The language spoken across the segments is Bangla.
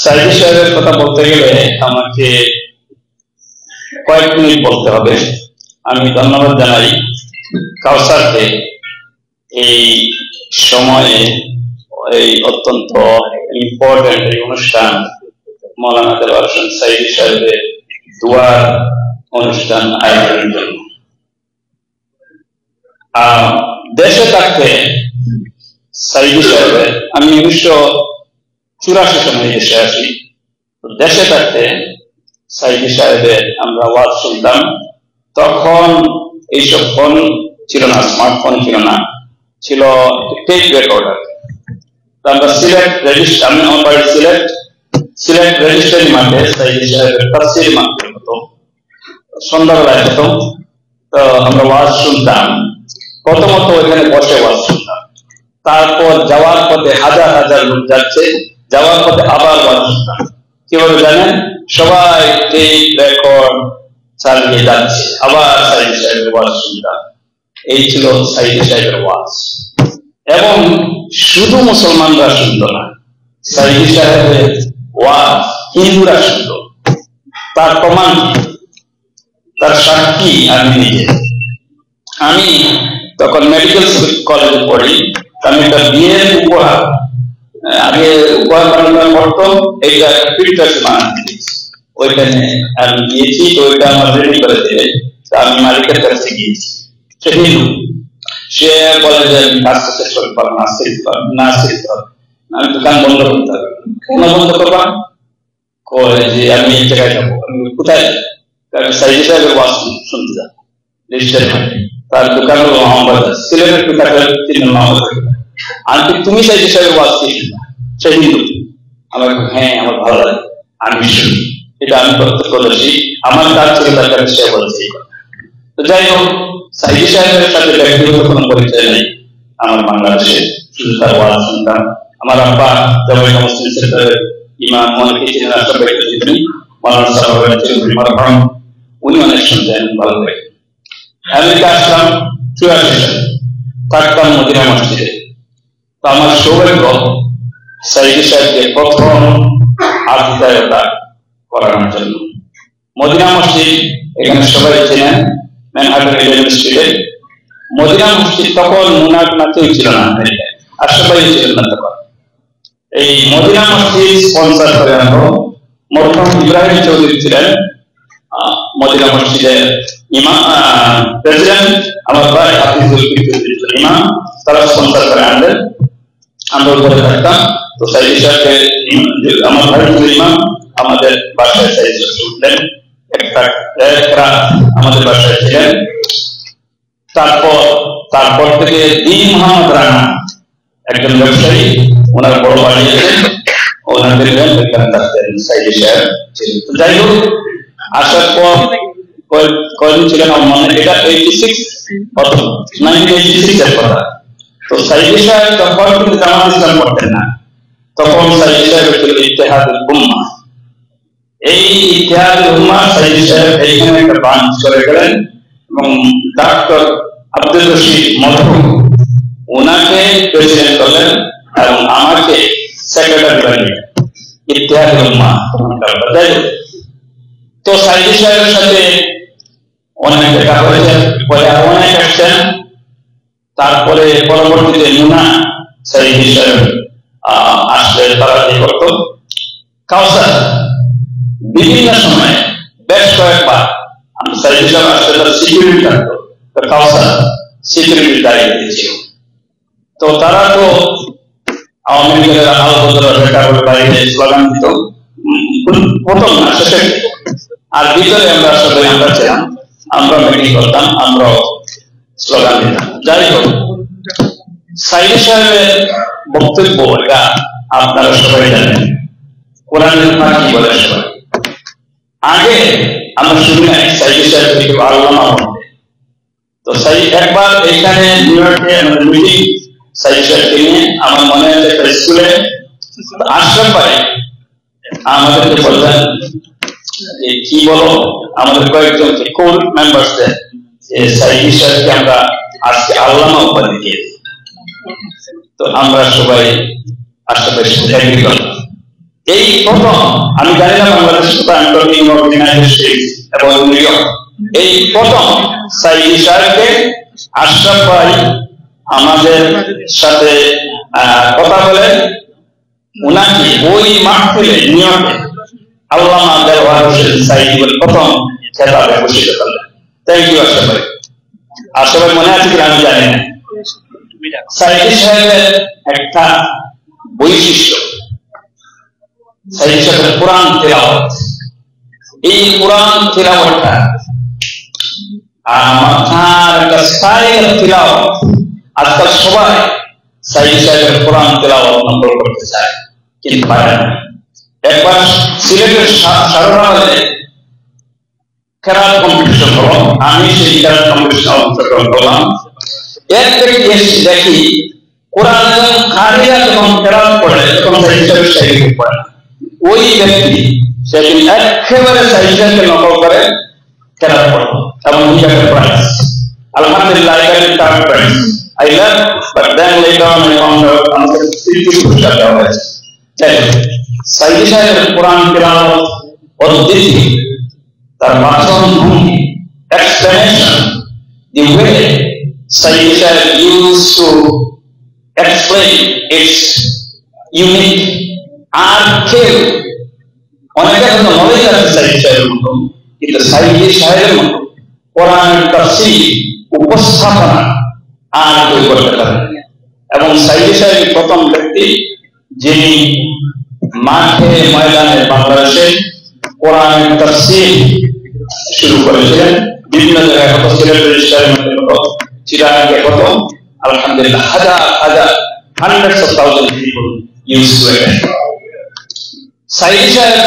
সাইদি সাহেবের কথা বলতে গেলে আমাকে কয়েক মিনিট বলতে হবে। আমি ধন্যবাদ জানাই কাউসারকে এই সময়ে এই অত্যন্ত ইম্পর্টেন্ট এই অনুষ্ঠান মৌলানা দেওয়ার হোসেন সাইদি সাহেবের দুয়ার অনুষ্ঠান আয়োজনের জন্য। দেশে থাকতে সাইদি সাহেবের আমি 1984 সালে দেশে আসি। দেশে থাকতে সাইদি সাহেবের আমরা ওয়াজ শুনতাম। তখন এইসব ফোন ছিল না, স্মার্টফোন ছিল না, ছিল টেপ রেকর্ডার। আমরা সিলেট রেজিস্টার, আমি আমার বাড়ি সিলেট রেজিস্ট্রারি মাঠে সাইদি সাহেবের তাফসীর মাহফিল হতো, সন্ধ্যাবেলায় হতো। তো আমরা ওয়াজ শুনতাম, প্রথমত ওইখানে বসে ওয়াজ শুনতাম। তারপর যাওয়ার পথে হাজার হাজার লোক যাচ্ছে, যাওয়ার পথে আবার ওয়াজ শুনতাম। কিভাবে জানেন? সবাই টেপ রেকর্ড চালিয়ে যাচ্ছে, আবার সাইদি সাহেবের ওয়াজ শুনতাম। এই ছিল সাইদি সাহেবের ওয়াজ। এবং শুধু মুসলমানরা শুনতো না, সাইদি সাহেবের ওয়াজ হিন্দুরা শুনতো। তার প্রমাণ, তার সাক্ষী আমি নিজে। আমি তখন মেডিকেল কলেজে পড়ি। আমি একটা বিয়ের উপহার, আগে উপহার বানানো করতো, এইটা ফিল্টার বানাতে দিয়েছি। ওইখানে আমি গিয়েছি, তো ওইটা আমার রেডি করে দিলে আমি মালিকের কাছে গিয়েছি। সে হিন্দু, সে বলে যে কাজটা শেষ করতে পারবো না, আমি দোকান বন্ধ করতে হবে। কেন বন্ধ করবা? কয় যে আমি এই জায়গায় যাবো। কোথায়? সাইদি সাহেবের ওয়াজ শুনতে যাবো রেজিস্টার। তার দোকান হলো মোহাম্মদ, সিলেটের দোকানের আন্টি, তুমি সাইদি সাহেবের ওয়াজ কি শুনবা? সে হিন্দু। আমার হ্যাঁ, আমার ভালো লাগে, আমি শুনি। এটা আমি প্রত্যক্ষদর্শী, আমার কাজ ছিল তার কাছে সে বলছে এই কথা। তো যাই হোক, সাইদি সাহেবের সাথে ব্যক্তিগত কোনো পরিচয় নেই আমার বাংলাদেশে, শুধু তার ওয়াজ শুনতাম। আমার আব্বা জামাইকা মুসলিম সেন্টারের ইমাম, অনেকে ছিলেন আশরাফ ভাই চৌধুরী, মাওলানা সাহেব চৌধুরী মারহাম, উনি অনেক শুনতেন ভালো করে। আমেরিকা আসলাম 84 সালে, থাকতাম মদিনা মসজিদে। তো আমার সৌভাগ্য সাইদি সাহেবকে প্রথম আতিথেয়তা করানোর জন্য। মদিনা মসজিদ এখানে সবাই চেনেন, ম্যানহাটন ইলেভেন স্ট্রিটে মদিনা মসজিদ। তখন মুনাফ কেউ ছিল না, আশরাফ ভাই ছিলেন না তখন। এই মদিনা মসজিদ স্পন্সর করে আনলো মরহুম ইব্রাহিম চৌধুরী ছিলেন মদিনা মসজিদের ইমাম, প্রেসিডেন্ট। আমার ভাই হাফিজুল চৌধুরী ইমাম, তারা স্পন্সর করে আনলেন। আমরা উপরে থাকতাম। তো সাইদি সাহেবকে আমার ভাই ইমাম আমাদের বাসায় সাইদি সাহেব উঠলেন, এক রাত আমাদের বাসায় ছিলেন। তারপর থেকে দিন মোহাম্মদ রানা, একজন ব্যবসায়ী, ওনার বড় বাড়ি আছে, ওনার দেখবেন সাইদি সাহেব ছিলেন। যাই হোক, আসার পর কয়দিন ছিলেন আমার মনে, এটা 1986 এর কথা। তো সাইদি সাহেব তখন কিন্তু জামাত ইসলাম করতেন না, তখন সাইদি সাহেব ছিল ইত্তেহাদুল উম্মাহ। এই ইত্তেহাদুল উম্মাহ সাইদি সাহেব এইখানে একটা ব্রাঞ্চ করে গেলেন এবং ডক্টর আব্দুল রশিদ মরহুম ওনাকে প্রেসিডেন্ট করলেন এবং আমাকে সেক্রেটারি বানিয়ে ইত্তেহাদুল উম্মাহ। তো সাইদি সাহেবের সাথে অনেক দেখা হয়েছে, পরে অনেক আসছেন। তারপরে পরবর্তীতে মুনা সাইদি সাহেব আসলে তারা কি করত, কাউসার বিভিন্ন সময়ে বেশ কয়েকবার সাইদি সাহেব আসলে তার সিকিউরিটি থাকতো, কাউসার সিকিউরিটি দায়িত্ব দিয়েছিল। তো তারা তো আওয়ামী লীগের বাইরে স্লোগান দিত, প্রথম না শেষে, আর ভিতরে আমরা সবাই আমরা ছিলাম, আমরা মিটিং করতাম, আমরাও স্লোগান দিতাম। যাই হোক, সাইদি সাহেবের বক্তব্য এটা আপনারা সবাই জানেন, কোরআনের কি বলে সবাই। আগে আমরা শুনি নাই সাইদি সাহেব একটু আলোচনা করতে। তো একবার এখানে নিউ ইয়র্কে আমাদের মিটিং, সাইদি সাহেবকে নিয়ে আমার মনে আছে একটা স্কুলে আশরাফ ভাই আমাদেরকে বললেন কি বলো, আমাদের কয়েকজন কোর মেম্বারসদের সাইদি সাহেবকে আমরা আজকে আল্লামা উপাধি দিয়ে। তো আমরা সবাই আশরাফের সাথে এগ্রি করলাম। এই প্রথম, আমি জানি না বাংলাদেশ এবং নিউ ইয়র্ক, এই প্রথম সাইদি সাহেবকে আশরাফ ভাই আমাদের সাথে কথা বলে উনাকে ওই মাহফিলে নিউ ইয়র্কে আল্লামা দেওয়ার হোসেন সাইদি বলে প্রথম খেতাবে ভূষিত করলেন। থ্যাংক ইউ আশরাফ ভাই। আশরাফ ভাই মনে আছে কিনা আমি জানি না। সাইদি সাহেবের একটা বৈশিষ্ট্য, সাইদি সাহেবের কোরআন তেলাওয়াত, এই কোরআন তেলাওয়াতটা মাথার একটা স্টাইল তেলাওয়াত। আজকাল সবাই সাইদি সাহেবের কোরআন তেলাওয়াত নকল করতে চায় কিন্তু পারে না। একবার সিলেটের সারোনাবাদে কেরাত কম্পিটিশন হলো, আমি সেই কেরাত কম্পিটিশন অংশগ্রহণ করলাম। এর থেকে দেখি কোরআন কারিরা যখন কেরাত পড়ে তখন সাইদি সাহেবের শাইরি পড়ে না। ওই ব্যক্তি সেদিন একেবারে সাইদি সাহেবকে নকল করে কেরাত পড়ে এবং নিজেকে প্রাইজ। আলহামদুলিল্লাহ, I got third prize. I left, but then later on I found out আমাকে তৃতীয় পুরস্কার দেওয়া হয়েছে। সাইদি সাহেবের কোরআন তেলাওয়াত অদ্বিতীয়, তার ভাষণ ভঙ্গি, explanation, the way Sayyid Sahib used to explain its unique. আর কেউ অনেকের মতো নলেজ আছে সাইদি সাহেবের মতো, কিন্তু সাইদি সাহেবের মতো কোরআনের তাফসীর উপস্থাপনা আর কেউ করতে পারে। এবং সাইদি সাহেব প্রথম ব্যক্তি যিনি মাঠে ময়দানে বাংলাদেশে কোরআনের তাফসীর শুরু করেছিলেন। বিভিন্ন জায়গায় কত, সিলেট রেজিস্ট্রারের মধ্যে কত, চিরাঙ্গে কত, আলহামদুলিল্লাহ হাজার হাজার, hundreds of thousands people used to it. Sayeedi সাহেব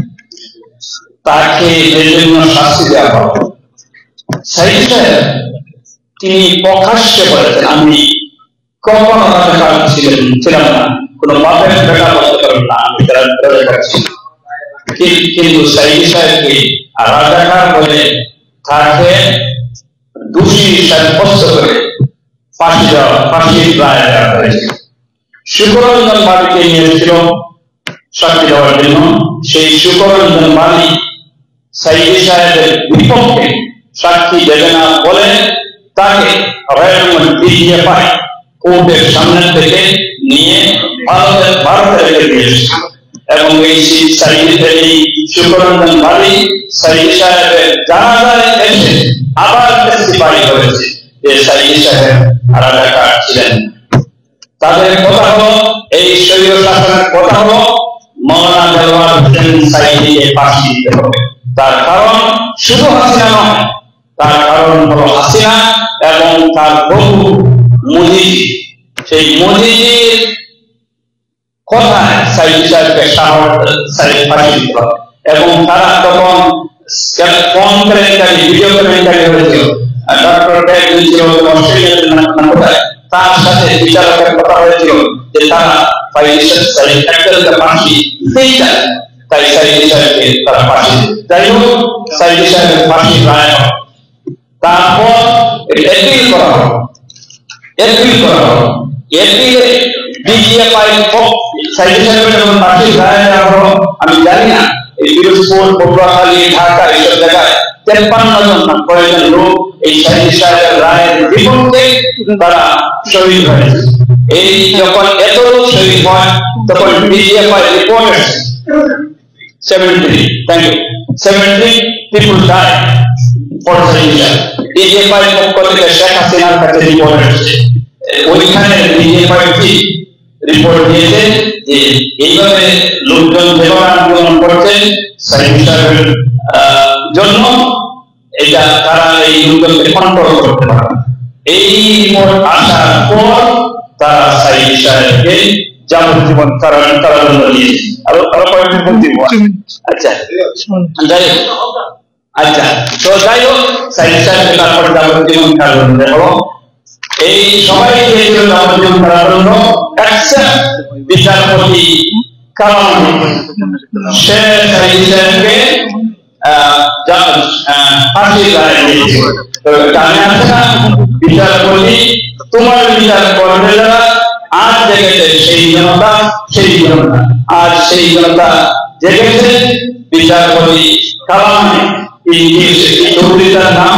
তাকে বিভিন্ন শাস্তি দেওয়া হয়। সাইদি সাহেব তিনি প্রকাশ্যে বলেছেন, আমি কখনো রাজাকার ছিলাম না, কোন বাপের বেটা বলতে পারবেন না আমি রাজাকার ছিলাম। কিন্তু সাইদি সাহেবকে রাজাকার বলে তাকে দোষী সাব্যস্ত করে ফাঁসির রায় দেওয়া হয়েছে। শুকররঞ্জন বাড়িকে নিয়েছিল সাক্ষী দেওয়ার জন্য। সেই শুকররঞ্জন বাড়ি সাইদি সাহেবের বিপক্ষে সাক্ষী দেবে না বলে তাকে কোর্টের সামনে থেকে নিয়ে ভারতে রেখে দিয়েছে। এবং এই শুকররঞ্জন বাড়ি সাইদি সাহেবের জানাজায় এসে আবার টেস্টিফাই করেছে যে সাইদি সাহেব রাজাকার ছিলেন। তাদের কথা হলো, এই শরীয় শাসনের কথা হলো মাওলানা দেওয়ার হোসেন সাইদিকে ফাঁসি দিতে হবে। তার কারণ শুধু হাসিনা নয়, তার কারণ হলো হাসিনা এবং তার বহু মুজিব। সেই মুজিবের কথায় সাইদি সাহেবকে ফাঁসি দিতে হবে। এবং তারা তখন ফোন কেলেঙ্কারি, ভিডিও কেলেঙ্কারি হয়েছিল। ডক্টর ডেক ছিল অস্ট্রেলিয়ার, তার সাথে বিচারকের কথা হয়েছিল যে তারা ফাঁসি দিতেই চায়, তাই সাইদি সাহেবকে তারা ফাঁসি। যাই হোক, সাইদি সাহেবের ফাঁসি রায় হয়। তারপর এপিল করা হলো। এপিলে ডিজিএফআই সাইদি সাহেবের যখন ফাঁসি রায় দেওয়া হলো, আমি জানি না এই পিরোজপুর, পটুয়াখালী, ঢাকা এইসব জায়গায় 53 জন কয়েকজন লোক এই সাইদি সাহেবের রায়ের বিপক্ষে তারা শহীদ হয়েছে। এই যখন এত লোক শহীদ হয় তখন ডিজিএফআই রিপোর্ট আসছে 73 people died for Sayyid Sahib. DGFI পক্ষ থেকে শেখ হাসিনার কাছে রিপোর্ট আসছে। ওইখানে ডিজিএফআই রিপোর্ট দিয়েছে যে এইভাবে লোকজন যেভাবে আন্দোলন করছে সাইদি সাহেবের জন্য, এটা তারা এই লোকজনকে কন্ট্রোল করতে পারে। এই রিপোর্ট আসার পর তারা সাইদি সাহেবকে যাবজ্জীবন কারাদণ্ড দিয়েছে। আরো কয়েকদিন বলতে আচ্ছা তো যাই হোক, সাইদি সাহেবকে তারপর যাবজ্জীবন কারাদণ্ড হলো। এই সবাই দিয়েছিল যাবজ্জীবন কারাদণ্ড, বিচারপতি কারণ সে সাইদি সাহেবকে ফাঁসির রায় দিয়েছে। জানে আছে না, বিচারপতি তোমার বিচার করবে যারা, আজ জেগেছে সেই জনতা, আজ সেই জনতা জেগেছে বিচারপতি কালামে চৌধুরীর নাম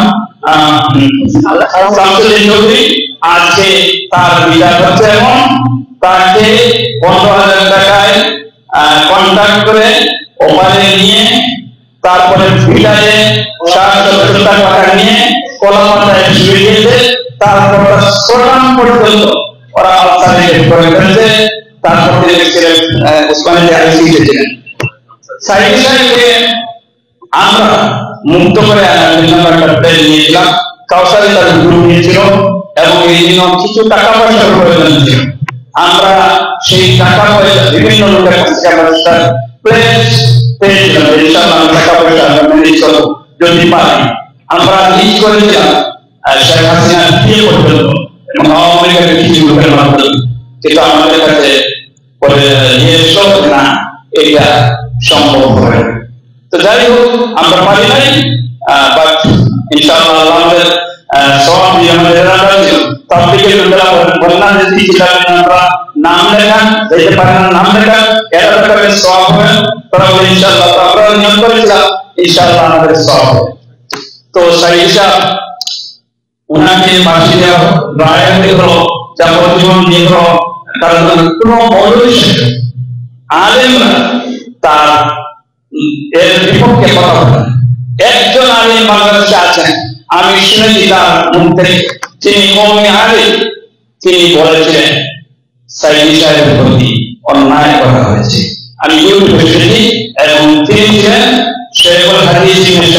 শামসুদ্দিন চৌধুরী। আজকে তার বিচার হচ্ছে এবং তাকে 15,000 টাকায় কন্ট্যাক্ট করে ওপারে নিয়ে তারপরে ফিল্ডে 770 টাকা নিয়ে কলাপাতায় শুয়ে দিয়েছে। তারপর সোটাম পর্যন্ত ওরা আলোচনা করে ফেলছে। তারপর তিনি ছিলেন উসমানিয়া আইসি ছিলেন। সাইদি সাহেবকে আমরা মুক্ত করে একটা প্লেন নিয়েছিলাম। কাউসারি তার গ্রুপ নিয়েছিল এবং এই জন্য কিছু টাকা পয়সার প্রয়োজন ছিল। আমরা সেই টাকা পয়সা বিভিন্ন লোকের কাছ থেকে আমরা প্লেস পেয়েছিলাম। ইনশাআল্লাহ টাকা পয়সা আমরা ম্যানেজ করবো যদি পারি। আমরা লিজ করেছিলাম শেখ হাসিনা দিয়ে পর্যন্ত এবং আওয়ামী লীগের কিছু লোকের মাধ্যমে, কিন্তু আমাদের কাছে নিয়ে এসো না এটা সম্ভব হবে। তো যাই হোক আমরা পারি নাই, বাট ইনশাআল্লাহ আমাদের সব আমাদের তাবলীগের লোকেরা বললাম যে আমরা নাম লেখান, যেতে পারেন নাম লেখান, এরা করে সব হবে। তারপরে ইনশাআল্লাহ আমরা নিয়ম করেছিলাম ইনশাআল্লাহ আমাদের সব হবে। তো সাইদি সাহেব উনাকে ফাঁসি দেওয়া রায় হলো যাবজ্জীবন দিয়ে হলো, কারণ কোনো মৌলবী আলেমরা তার এর বিপক্ষে কথা বলে। একজন আলেম বাংলাদেশে আছেন, আমি শুনেছি তার মুখ থেকে, তিনি কওমি আলেম, তিনি বলেছিলেন সাইদি সাহেবের প্রতি অন্যায় করা হয়েছে। আমি ইউটিউবে শুনেছি এবং তিনি ছিলেন শেখুল হাদিস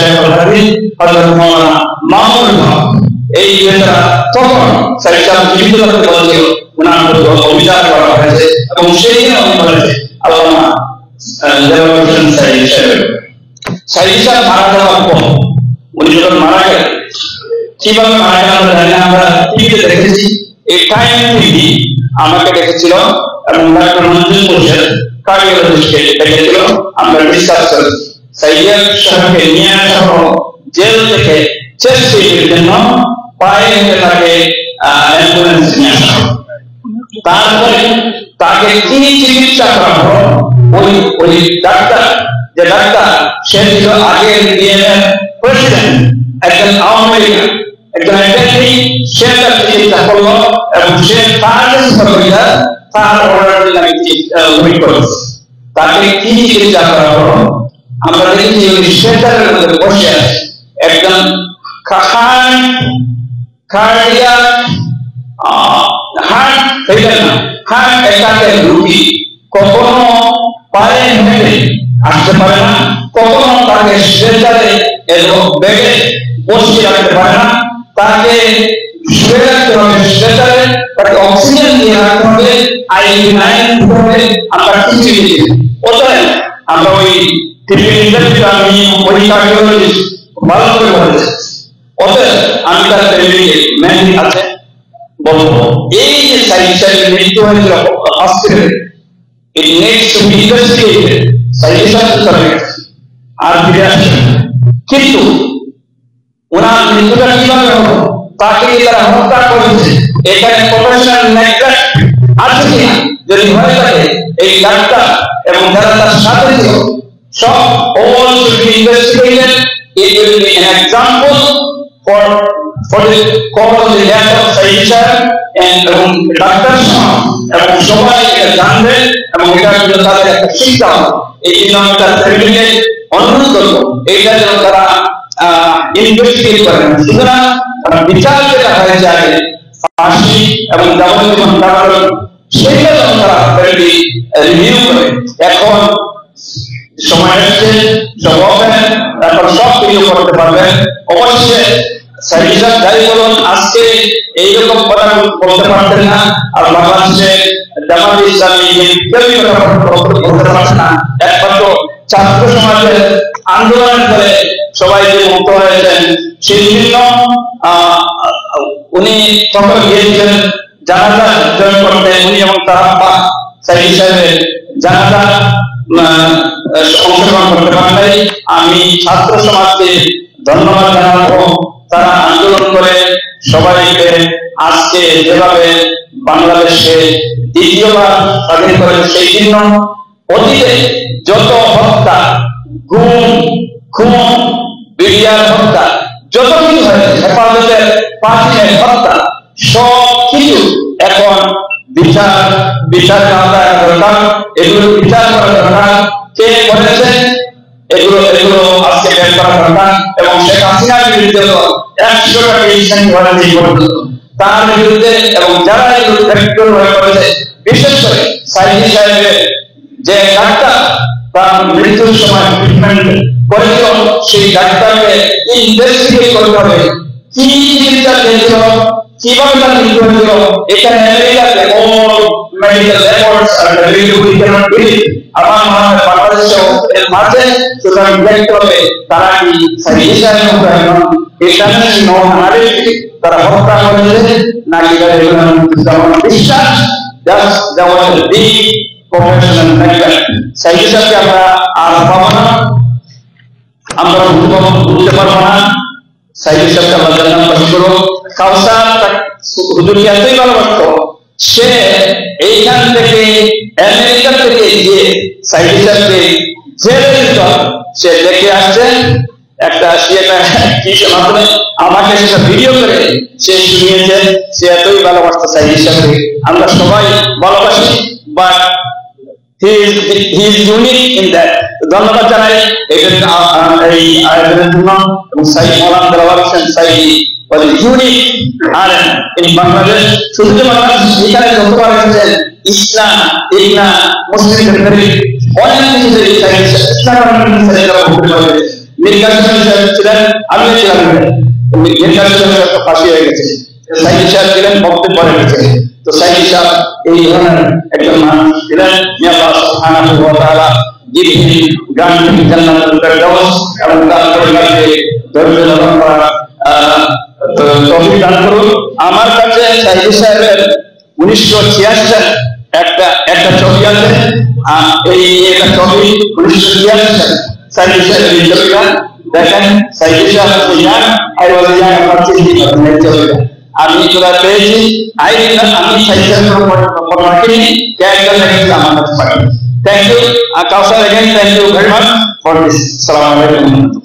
হযরত মাওলানা মামুনুল হক। এই বেচারা তখন সাইদি সাহেব জীবিত থাকতে বলেছিল ওনার প্রতি অবিচার করা হয়েছে এবং সেই দিন উনি বলেছে আল্লামা দেওয়ার হোসেন সাইদি সাহেব। সাইদি সাহেব মারা যাওয়ার পর উনি যখন মারা গেলেন, কিভাবে মারা গেলেন আমরা জানি না, আমরা টিভিতে দেখেছি। এই টাইম টিভি আমাকে দেখেছিল এবং ডাক্তার মঞ্জুর হোসেন কার্ডিওলজিস্টকে দেখেছিল। আমরা ডিসকাস করেছি সাইদি সাহেবকে নিয়ে আসা হলো জেল থেকে চেস্ট ট্রিটমেন্টের জন্য, পায়ে হেঁটে তাকে অ্যাম্বুলেন্স নিয়ে আসা হলো। তারপরে তাকে কি চিকিৎসা করা হলো, ওই ডাক্তার যে ডাক্তার সে ছিল আগের বিএনএর প্রেসিডেন্ট, একজন আওয়ামী লীগ, একজন অ্যাটর্নি, সে তার চিকিৎসা করলো এবং সে তার তার অর্ডার ওয়েট করেছে। তাকে কি চিকিৎসা করা হলো আমরা দেখি ওই শেল্টারের মধ্যে বসে আছে একজন হার্ট অ্যাটাকের রোগী, কখনো পায়ে হেঁটে আসতে পারে না, কখনো তাকে শেল্টারে এবং বেডে বসিয়ে রাখতে পারে না, তাকে শুয়ে রাখতে হবে শেল্টারে, তাকে অক্সিজেন দিয়ে রাখতে হবে, আইভি লাইন দিতে হবে। আমরা কিছু দিই অতএব আমরা ওই টিভি ইন্টারভিউটা আমি ওই কার্ডিওলজিস্ট ভালো করে বলেছি। অতএব আমি তার ফ্যামিলিকে মেনলি আছে বলবো, এই যে সাইদি সাহেবের মৃত্যু হয়েছিল হসপিটালে, it needs to be investigated. Saidi সাহেব আর ফিরে আসছে, কিন্তু ওনার মৃত্যুটা কিভাবে হলো, তাকে তারা হত্যা করেছে, এখানে প্রফেশনাল নেগলেক্ট আছে কিনা, যদি হয়ে থাকে এই ডাক্তার এবং যারা তার সাথে ছিল সব all should be investigated. It will be an example for the cause of the death of Sayyid Saab and Dr. Shah এবং সবাই এটা জানবে এবং এটার জন্য তাদের একটা শিক্ষা হবে। এই জন্য আমি তার ফ্যামিলিকে অনুরোধ করবো এইটা যেন তারা ইনভেস্টিগেট করেন। সুতরাং বিচার যেটা হয়ে যায় ফাঁসি এবং যাবজ্জীবন কারাদণ্ড, সেইটা যেন তারা রিভিউ করে। এখন সময় আসছে সব ওপেন, তারপর সব কিছু করতে পারবেন। অবশ্যই সাইদি সাহেব যাই বলুন আজকে এইরকম কথা বলতে পারতেন না, আর বাংলাদেশে জামাত ইসলামী কেউই কথা বলতে পারছে না। একমাত্র ছাত্র সমাজের আন্দোলনের ফলে সবাই যে মুক্ত হয়েছেন সেই জন্য উনি তখন গিয়েছিলেন জানাজা জয়েন করতে, উনি এবং তার আব্বা সাইদি সাহেবের জানাজা অংশগ্রহণ করতে পারলে আমি ছাত্র সমাজকে ধন্যবাদ জানাবো। তারা আন্দোলন করে সবাইকে আজকে যেভাবে বাংলাদেশে দ্বিতীয়বার স্বাধীন করে, সেই জন্য অতীতে যত হত্যা গুম, খুন, বিডিআর হত্যা, যত কিছু হয়েছে, হেফাজতের প্রাচীনের হত্যা, সব কিছু এখন বিচার করা দরকার। এগুলো বিচার করা দরকার। কে করেছে এগুলো আজকে বের করা দরকার। এবং শেখ হাসিনার বিরুদ্ধে 100টা কেস হয়েছে পর্যন্ত, তার বিরুদ্ধে এবং যারা এগুলো করেছে, বিশেষ করে সাইদি সাহেবের যে ডাক্তার তার মৃত্যুর সময় ট্রিটমেন্ট করেছিল, সেই ডাক্তারকে ইনভেস্টিগেট করতে হবে। কি চিকিৎসা দিয়েছিল, কিভাবে তার মৃত্যু হয়েছিল, এখানে আমেরিকাতে অল মেডিকেল রেকর্ডস আর উই ক্যানট বিলিভ। আমার মনে হয় বাংলাদেশে এর মাঝে সুতরাং দেখতে হবে তারা কি সাইদি সাহেবের মতো এখন ইন্টারন্যাশনাল নন অ্যানালিস্ট তারা হত্যা করেছে নাকি তারা বিশ্বাস জাস্ট দেওয়া বিগ প্রফেশনাল ম্যাটার। সাইদি সাহেবকে আমরা আর পাবো না, আমরা বুঝতে পারবো না। সাইদি সাহেবকে আমরা জান্নাত বাসী করব। কাউসার হুজুরকে এতই ভালোবাসতো, সে এইখান থেকে আমেরিকা থেকে গিয়ে সাইদি সাহেবকে জেলে দিত, সে দেখে আসছে একটা কি মাধ্যমে আমাকে সেটা ভিডিও করে সে শুনিয়েছে। সে এতই ভালোবাসতো সাইদি সাহেবকে, আমরা সবাই ভালোবাসি, but he is unique in that. ধন্যবাদ জানাই এই আয়োজনের জন্য। এবং সাইদ মাওলানা Delwar Hossain Sayeedi was unique alim in Bangladesh. শুধু বাংলাদেশ, এখানে যতবার এসেছেন ইসলাম, ইগনা, মুসলিমদের তরিক, অনেক কিছু ছিলেন। আমিও ছিলাম, ফাঁসি হয়ে গেছে। সাইদি সাহেব ছিলেন, বক্তব্য রেখেছে। তো সাইদি সাহেব এই ধরনের একজন মানুষ ছিলেন। আল্লাহ সুবহানাহু ওয়া তাআলা জান্নাতুল ফেরদাউস এবং তার পরিবারকে ধৈর্য ধারণ করার তৌফিক দান করুন। আমার কাছে সাইদি সাহেবের 1986 সালে একটা ছবি আছে। এই একটা ছবি 1986 সালে সাইদি সাহেবের এই ছবিটা দেখেন। সাইদি সাহেব আমি তোরা পেয়েছি। আমি সাইদি সাহেবের ফটো রাখিনি, আমার কাছে পাঠিয়ে। Thank you, Kausar, again, thank you very much for this. Assalamu alaikum.